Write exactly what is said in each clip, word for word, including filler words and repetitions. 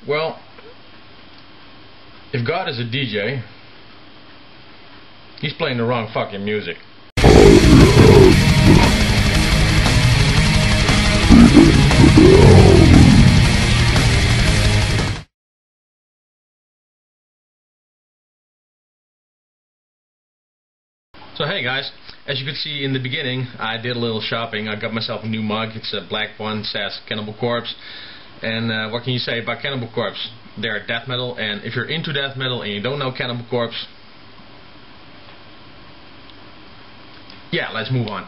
Well, if God is a D J, he's playing the wrong fucking music. So hey guys, as you could see in the beginning, I did a little shopping. I got myself a new mug. It's a black one, it says Cannibal Corpse. And uh, what can you say about Cannibal Corpse? They're death metal, and if you're into death metal and you don't know Cannibal Corpse, yeah, let's move on.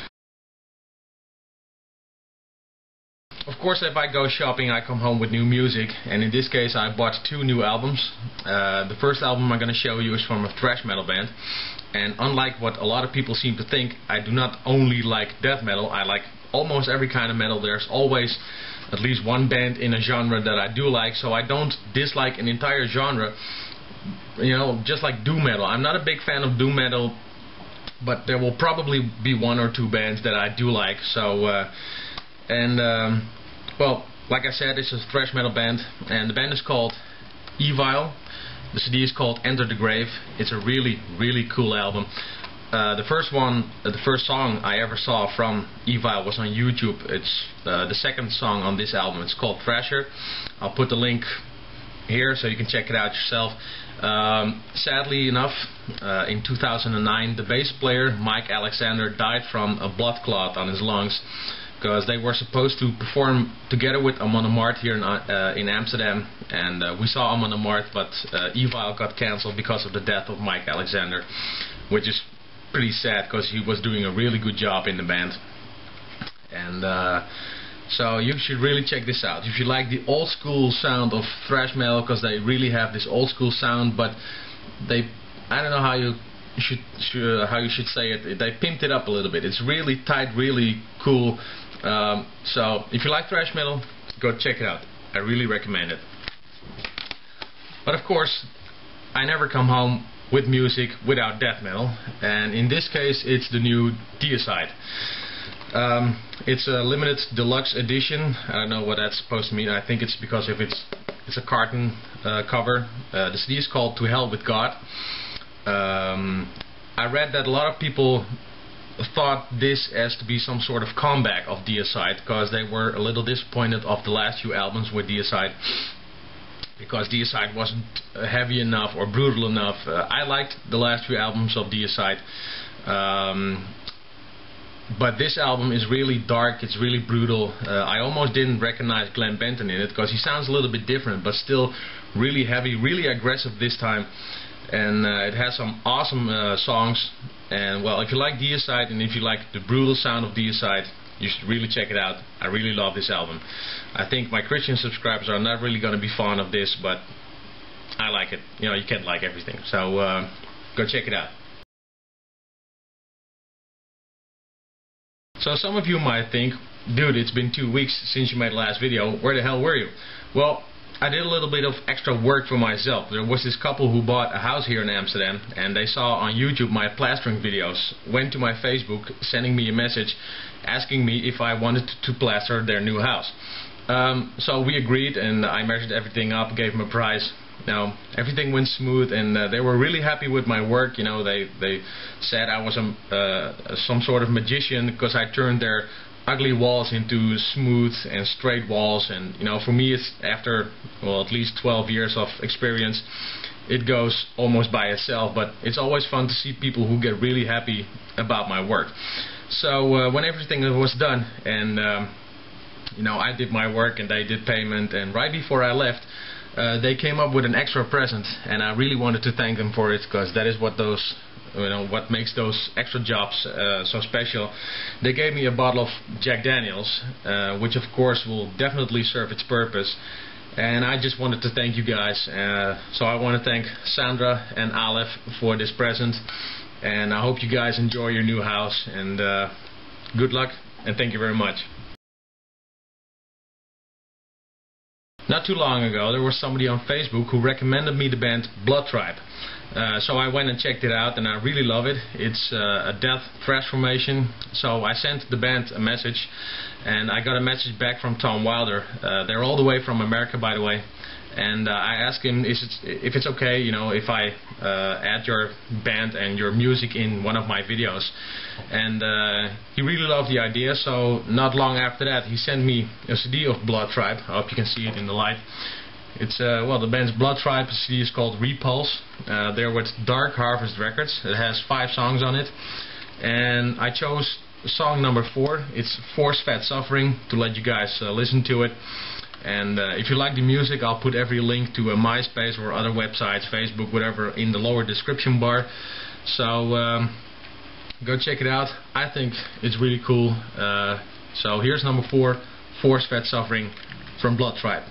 Of course, if I go shopping, I come home with new music, and in this case I bought two new albums. Uh, the first album I'm going to show you is from a thrash metal band, and unlike what a lot of people seem to think, I do not only like death metal, I like almost every kind of metal. There's always at least one band in a genre that I do like, so I don't dislike an entire genre, you know, just like doom metal. I'm not a big fan of doom metal, but there will probably be one or two bands that I do like. So uh, and um, well, like I said, it's a thrash metal band, and the band is called Evil. The C D is called Enter the Grave. It's a really, really cool album. Uh, the first one, uh, the first song I ever saw from Evil was on YouTube. It's uh, the second song on this album. It's called Thrasher. I'll put the link here so you can check it out yourself. Um, sadly enough, uh, in two thousand nine, the bass player Mike Alexander died from a blood clot on his lungs, because they were supposed to perform together with Amon Amarth here in, uh, in Amsterdam, and uh, we saw Amon Amarth, but uh, Evil got cancelled because of the death of Mike Alexander, which is pretty sad because he was doing a really good job in the band. And uh, so you should really check this out if you like the old school sound of thrash metal, because they really have this old school sound, but they, I don't know how you should, should how you should say it, they pimped it up a little bit. It's really tight, really cool. Um, so if you like thrash metal, go check it out. I really recommend it. But of course, I never come home with music without death metal, and in this case it's the new Deicide. Um, it's a limited deluxe edition. I don't know what that's supposed to mean. I think it's because if it's it's a carton uh, cover. Uh, the C D is called To Hell with God. Um, I read that a lot of people thought this as to be some sort of comeback of Deicide, because they were a little disappointed of the last few albums with Deicide, because Deicide wasn't uh, heavy enough or brutal enough. Uh, I liked the last few albums of Deicide, um, but this album is really dark, it's really brutal. Uh, I almost didn't recognize Glenn Benton in it, because he sounds a little bit different, but still really heavy, really aggressive this time. And uh, it has some awesome uh, songs. And well, if you like Deicide and if you like the brutal sound of Deicide, you should really check it out. I really love this album. I think my Christian subscribers are not really going to be fond of this, but I like it. You know, you can't like everything. So uh, go check it out. So some of you might think, dude, it's been two weeks since you made the last video. Where the hell were you? Well, I did a little bit of extra work for myself. There was this couple who bought a house here in Amsterdam, and they saw on YouTube my plastering videos, went to my Facebook sending me a message asking me if I wanted to plaster their new house. Um, so we agreed, and I measured everything up, gave them a price. Now everything went smooth, and uh, they were really happy with my work. You know, they they said I was a, uh, some sort of magician, because I turned their ugly walls into smooth and straight walls. And you know, for me, it's after well at least twelve years of experience, it goes almost by itself. But it's always fun to see people who get really happy about my work. So uh, when everything was done, and um, you know, I did my work and they did payment, and right before I left, uh, they came up with an extra present, and I really wanted to thank them for it, because that is what those you know what makes those extra jobs uh, so special. They gave me a bottle of Jack Daniels, uh, which of course will definitely serve its purpose, and I just wanted to thank you guys. Uh, so I want to thank Sandra and Aleph for this present, and I hope you guys enjoy your new house, and uh, good luck, and thank you very much. Not too long ago, there was somebody on Facebook who recommended me the band Blood Tribe. Uh, so I went and checked it out, and I really love it. It's uh, a death thrash formation. So I sent the band a message, and I got a message back from Tom Wilder. Uh, they're all the way from America, by the way. and uh, I asked him is it, if it's okay, you know, if I uh, add your band and your music in one of my videos. And uh, he really loved the idea, so not long after that he sent me a C D of Blood Tribe. I hope you can see it in the light. It's uh, well, the band's Blood Tribe. The C D is called Repulse. Uh, they're with Dark Harvest Records. It has five songs on it, and I chose song number four. It's Force-Fed Suffering, to let you guys uh, listen to it. And uh, if you like the music, I'll put every link to a MySpace or other websites, Facebook, whatever, in the lower description bar. So um, go check it out. I think it's really cool. Uh, so here's number four, Force-Fed Suffering from Blood Tribe.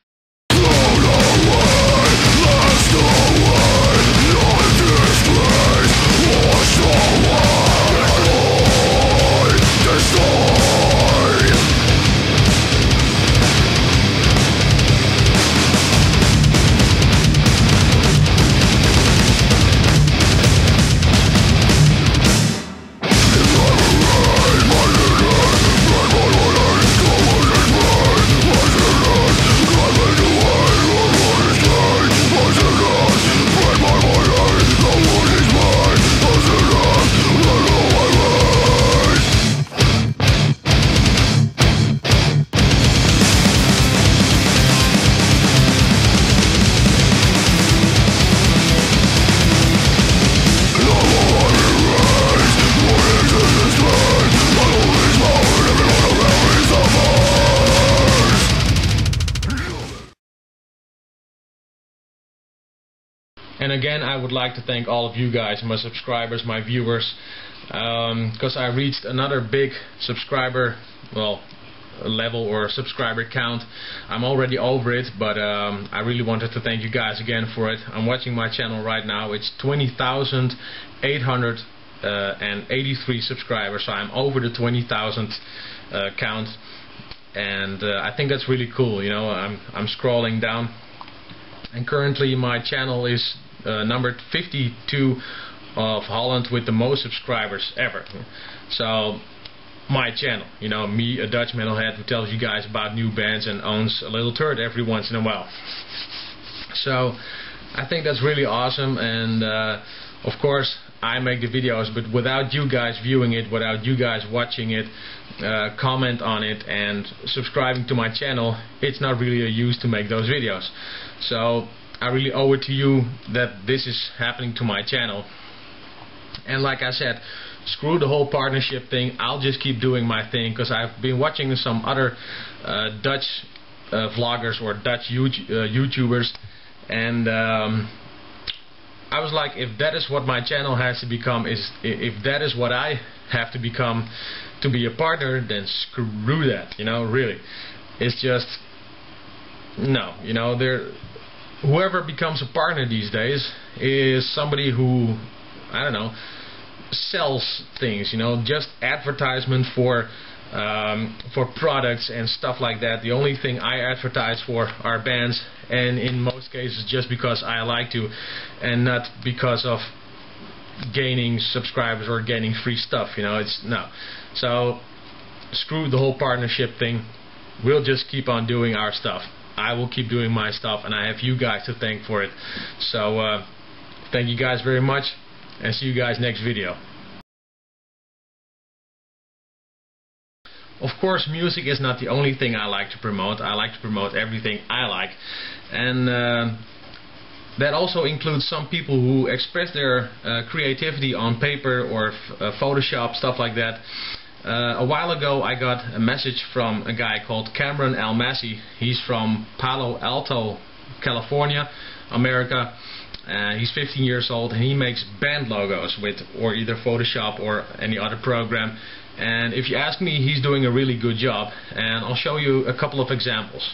And again, I would like to thank all of you guys, my subscribers, my viewers, because um, I reached another big subscriber, well, level or subscriber count. I'm already over it, but um, I really wanted to thank you guys again for it. I'm watching my channel right now. It's twenty thousand eight hundred eighty-three subscribers, so I'm over the twenty thousand uh, count, and uh, I think that's really cool. You know, I'm I'm scrolling down, and currently my channel is uh, numbered fifty-two of Holland with the most subscribers ever. So my channel, you know, me, a Dutch metalhead who tells you guys about new bands and owns a little turd every once in a while. So I think that's really awesome, and uh, of course I make the videos, but without you guys viewing it, without you guys watching it, uh, comment on it and subscribing to my channel, it's not really a use to make those videos. So I really owe it to you that this is happening to my channel. And like I said, screw the whole partnership thing. I'll just keep doing my thing, because I've been watching some other uh, Dutch uh, vloggers or Dutch YouTube, uh, YouTubers, and um, I was like, if that is what my channel has to become, is if that is what I have to become to be a partner, then screw that. You know, really, it's just no. You know, there, whoever becomes a partner these days is somebody who, I don't know, sells things, you know, just advertisement for um, for products and stuff like that. The only thing I advertise for are bands, and in most cases just because I like to, and not because of gaining subscribers or gaining free stuff, you know. It's no. So screw the whole partnership thing. We'll just keep on doing our stuff. I will keep doing my stuff, and I have you guys to thank for it. So uh, thank you guys very much, and see you guys next video. Of course, music is not the only thing I like to promote. I like to promote everything I like, and uh, that also includes some people who express their uh, creativity on paper or f uh, Photoshop, stuff like that. Uh, a while ago I got a message from a guy called Cameron Almasi. He's from Palo Alto, California, America. Uh, he's fifteen years old, and he makes band logos with or either Photoshop or any other program. And if you ask me, he's doing a really good job, and I'll show you a couple of examples.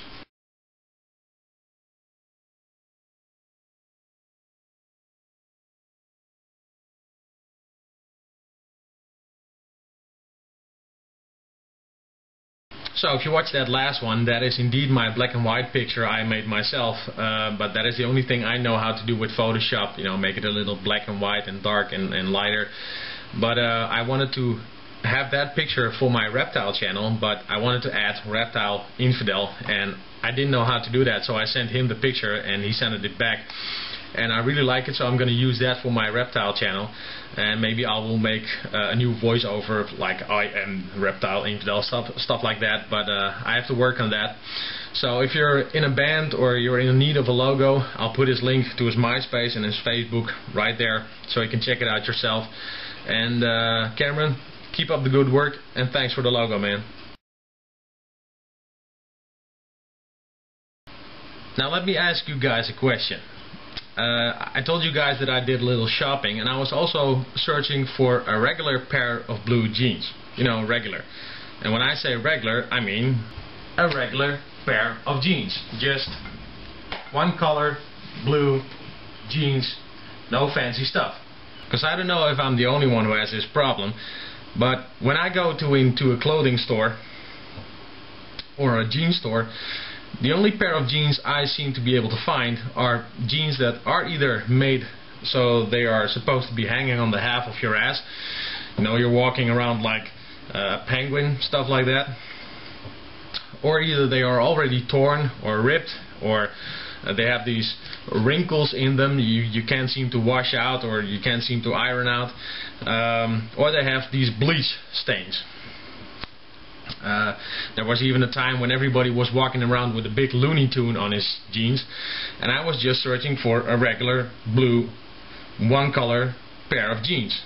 So if you watch that last one, that is indeed my black and white picture I made myself, uh, but that is the only thing I know how to do with Photoshop, you know, make it a little black and white and dark and, and lighter. But uh, I wanted to have that picture for my reptile channel, but I wanted to add Reptile Infidel, and I didn't know how to do that, so I sent him the picture and he sent it back. And I really like it, so I'm going to use that for my reptile channel, and maybe I will make uh, a new voiceover like I am Reptile Infidel, stuff, stuff like that, but uh, I have to work on that. So if you're in a band or you're in need of a logo, I'll put his link to his MySpace and his Facebook right there, so you can check it out yourself. And uh, Cameron, keep up the good work, and thanks for the logo, man. Now let me ask you guys a question. Uh, I told you guys that I did a little shopping, and I was also searching for a regular pair of blue jeans. You know, regular. And when I say regular, I mean a regular pair of jeans. Just one color, blue jeans, no fancy stuff. Because I don't know if I'm the only one who has this problem, but when I go to into a clothing store or a jean store, the only pair of jeans I seem to be able to find are jeans that are either made so they are supposed to be hanging on the half of your ass. You know, you're walking around like a penguin, stuff like that. Or either they are already torn or ripped, or uh, they have these wrinkles in them you, you can't seem to wash out, or you can't seem to iron out. Um, or they have these bleach stains. Uh, there was even a time when everybody was walking around with a big Looney Tune on his jeans, and I was just searching for a regular blue one color pair of jeans.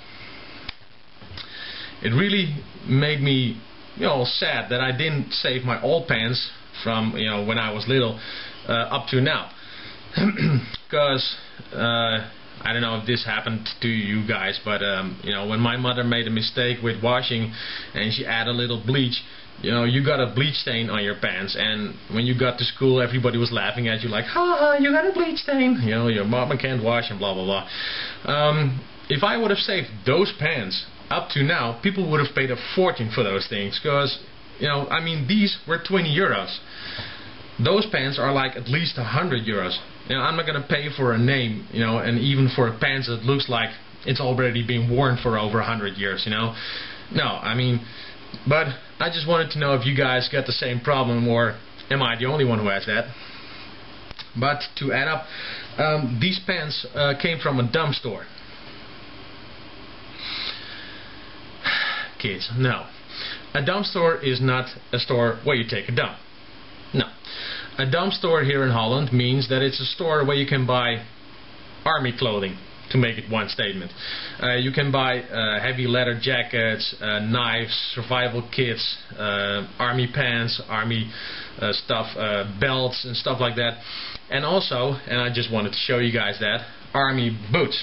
It really made me, you know, sad that I didn't save my old pants from, you know, when I was little uh, up to now. Because uh, I don't know if this happened to you guys, but um, you know, when my mother made a mistake with washing and she added a little bleach, you know, you got a bleach stain on your pants, and when you got to school, everybody was laughing at you like, ha ha, you got a bleach stain, you know, your mama can't wash, and blah blah blah. Um, if I would have saved those pants up to now, people would have paid a fortune for those things, because, you know, I mean, these were twenty euros. Those pants are like at least a hundred euros. You know, I'm not gonna pay for a name, you know, and even for a pants that looks like it's already been worn for over a hundred years, you know. No, I mean, but I just wanted to know if you guys got the same problem, or am I the only one who has that. But to add up, um, these pants uh, came from a dump store. Kids, no. A dump store is not a store where you take a dump. No. A dump store here in Holland means that it's a store where you can buy army clothing, to make it one statement. Uh, you can buy uh, heavy leather jackets, uh, knives, survival kits, uh, army pants, army uh, stuff, uh, belts and stuff like that. And also, and I just wanted to show you guys that, army boots.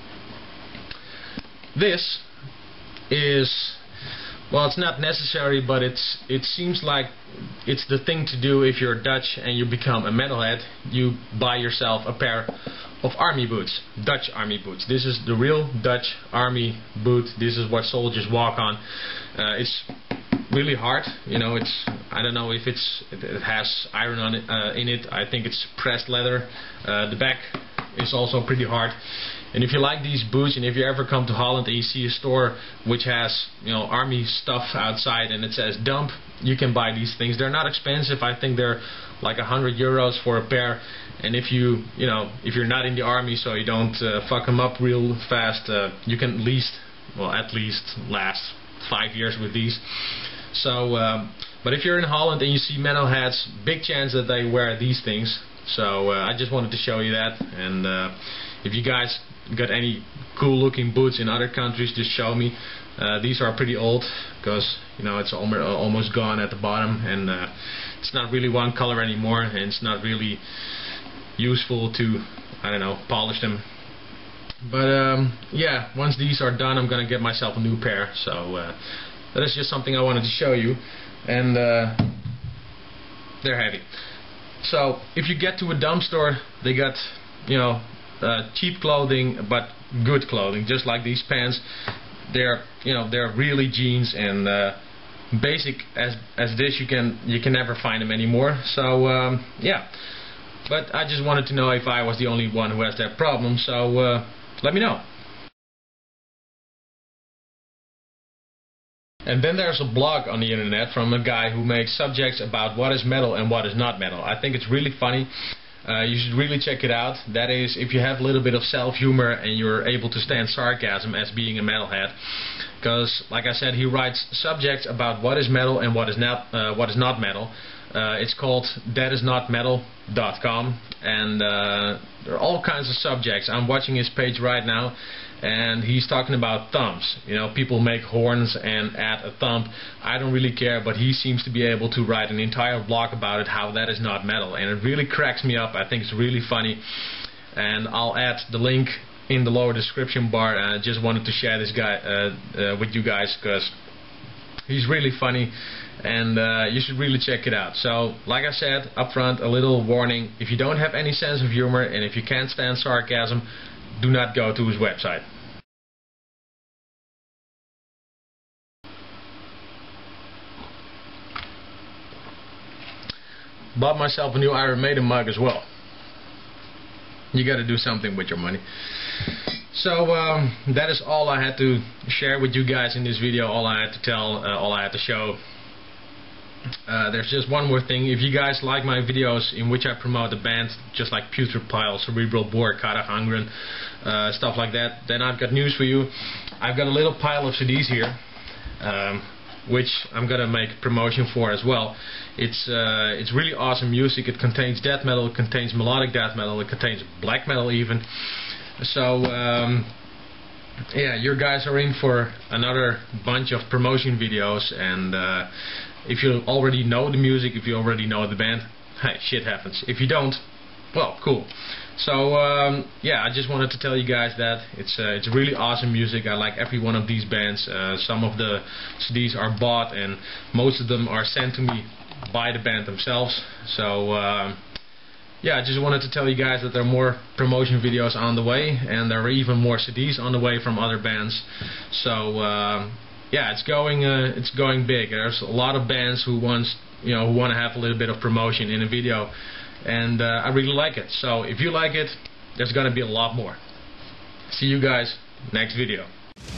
This is, well, it's not necessary, but it's it seems like it's the thing to do if you're Dutch and you become a metalhead. You buy yourself a pair of army boots, Dutch army boots. This is the real Dutch army boot. This is what soldiers walk on. Uh, it's really hard, you know. It's, I don't know if it's it, it has iron on it uh, in it. I think it's pressed leather. Uh, the back is also pretty hard. And if you like these boots, and if you ever come to Holland and you see a store which has, you know, army stuff outside and it says dump, you can buy these things. They're not expensive. I think they're like a hundred euros for a pair. And if you, you know, if you're not in the army, so you don't uh, fuck them up real fast, uh, you can at least, well, at least last five years with these. So, um, but if you're in Holland and you see metalheads, big chance that they wear these things. So uh, I just wanted to show you that. And uh, if you guys got any cool looking boots in other countries, just show me. Uh, these are pretty old, because, you know, it's almost gone at the bottom, and uh, it's not really one color anymore, and it's not really useful to, I don't know, polish them. But um, yeah, once these are done, I'm gonna get myself a new pair. So uh, that is just something I wanted to show you, and uh, they're heavy. So if you get to a dump store, they got, you know, uh, cheap clothing, but good clothing, just like these pants. They're, you know, they're really jeans, and uh, basic as as this, you can you can never find them anymore. So um, yeah. But I just wanted to know if I was the only one who has that problem, so uh, let me know. And then there's a blog on the internet from a guy who makes subjects about what is metal and what is not metal. I think it's really funny. Uh, you should really check it out. That is, if you have a little bit of self-humor and you're able to stand sarcasm as being a metalhead. Because, like I said, he writes subjects about what is metal and what is not uh, what is not metal. Uh, it's called that is not metal dot com, and uh, there are all kinds of subjects. I'm watching his page right now, and he's talking about thumbs. You know, people make horns and add a thumb. I don't really care, but he seems to be able to write an entire blog about it, how that is not metal, and it really cracks me up. I think it's really funny, and I'll add the link in the lower description bar. And I just wanted to share this guy uh, uh, with you guys because he's really funny, and uh, you should really check it out. So, like I said up front, a little warning: if you don't have any sense of humor and if you can't stand sarcasm, do not go to his website. Bought myself a new Iron Maiden mug as well. You got to do something with your money. So um, that is all I had to share with you guys in this video. All I had to tell, uh, all I had to show. Uh, there's just one more thing. If you guys like my videos in which I promote the band, just like Putrid Pile, Cerebral Bore, Kara Hungren, uh, stuff like that, then I've got news for you. I've got a little pile of C Ds here, um, which I'm gonna make promotion for as well. It's uh, it's really awesome music. It contains death metal, it contains melodic death metal, it contains black metal even. So um, yeah, you guys are in for another bunch of promotion videos, and uh, if you already know the music, if you already know the band, hey, shit happens. If you don't, well, cool. So um, yeah, I just wanted to tell you guys that it's uh, it's really awesome music. I like every one of these bands. Uh, some of the C Ds are bought, and most of them are sent to me by the band themselves. So um, yeah, I just wanted to tell you guys that there are more promotion videos on the way, and there are even more C Ds on the way from other bands. So uh, yeah, it's going uh, it's going big. There's a lot of bands who wants you know who want to have a little bit of promotion in a video, and uh, I really like it. So if you like it, there's gonna be a lot more. See you guys next video.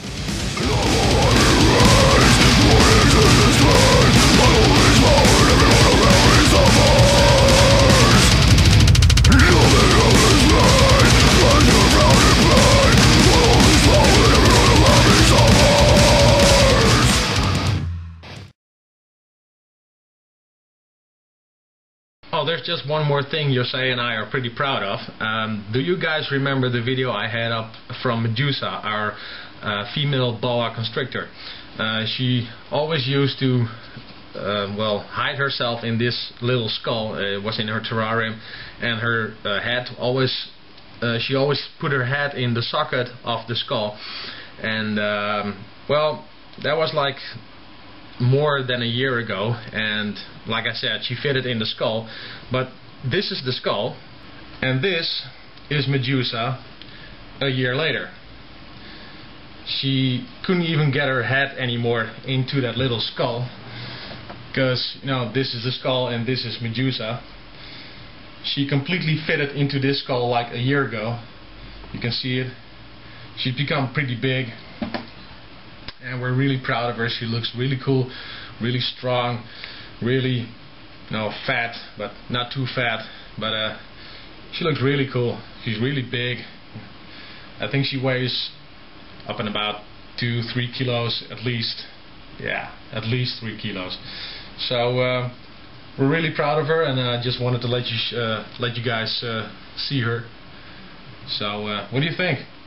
Oh, there's just one more thing Jose and I are pretty proud of. Um, do you guys remember the video I had up from Medusa, our uh, female boa constrictor? Uh, she always used to, uh, well, hide herself in this little skull. It was in her terrarium, and her uh, head always, uh, she always put her head in the socket of the skull. And um, well, that was like more than a year ago, and like I said, she fitted in the skull. But this is the skull, and this is Medusa a year later. She couldn't even get her head anymore into that little skull, because you know, this is the skull and this is Medusa. She completely fitted into this skull like a year ago. You can see it. She's become pretty big, and we're really proud of her. She looks really cool, really strong, really, you know, fat, but not too fat. But uh, she looks really cool. She's really big. I think she weighs up in about two, three kilos at least. Yeah, at least three kilos. So uh, we're really proud of her, and I uh, just wanted to let you sh uh, let you guys uh, see her. So uh, what do you think?